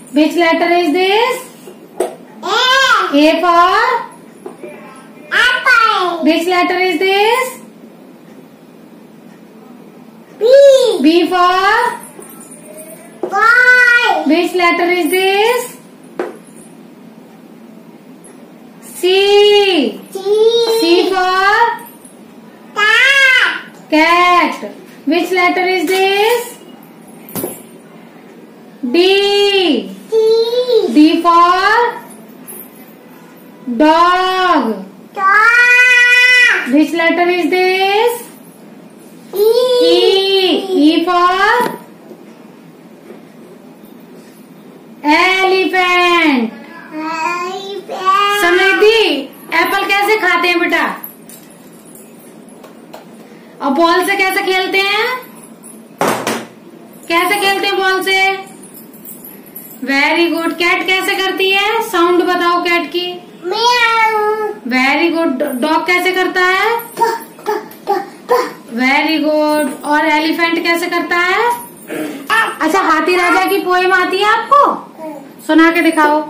Which letter is this? A for apple. which letter is this? B. B for Boy. which letter is this? C. C. C for Cat. cat. Which letter is this? D. D. D for dog. Dog. Which letter is this? E. E. E for elephant. Elephant. Samriddhi apple कैसे खाते हैं बेटा? और ball से कैसे खेलते हैं? कैसे खेलते हैं बॉल से? Very good. कैट कैसे करती है? साउंड बताओ कैट की। Meow. Very good. डॉग कैसे करता है? Very good. और एलिफेंट कैसे करता है? अच्छा, हाथी राजा की पोएम आती है आपको? सुना के दिखाओ।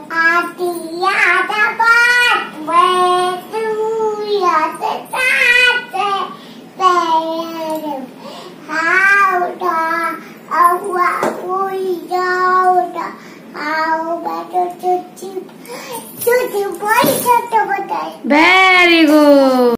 Very good.